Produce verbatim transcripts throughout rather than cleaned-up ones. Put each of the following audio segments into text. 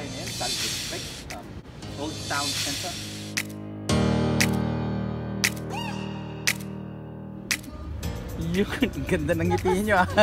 bahay na yan sa Lübeck, um, Old Town Center. Yun, ganda ng ngiti nyo ah.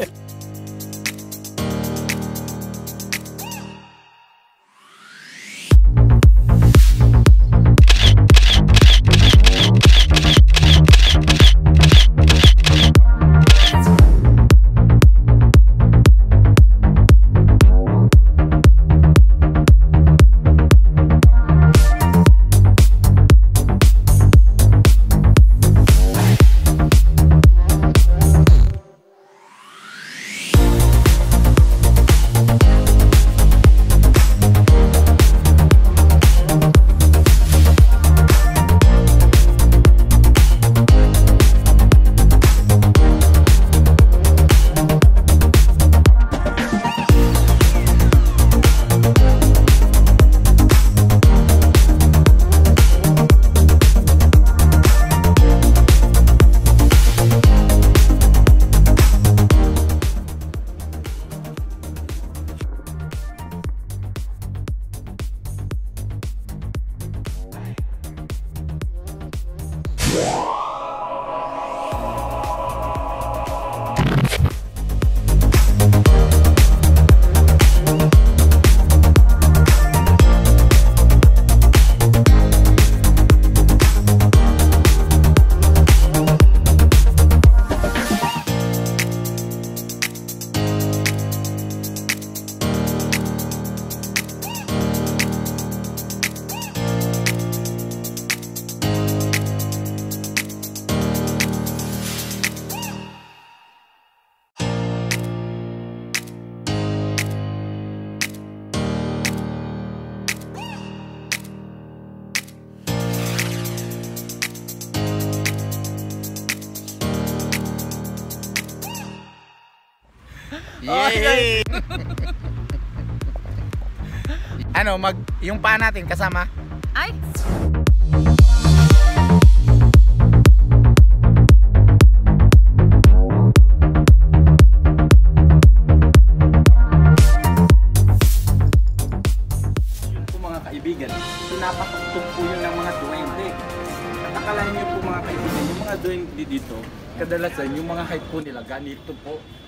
Yay! Ano, mag yung paa natin kasama? Ay! Yun po mga kaibigan, pinapatugtog po yun ng mga duwende. At akalain niyo po mga kaibigan, yung mga duwende dito, kadalasan yung mga height po nila ganito po.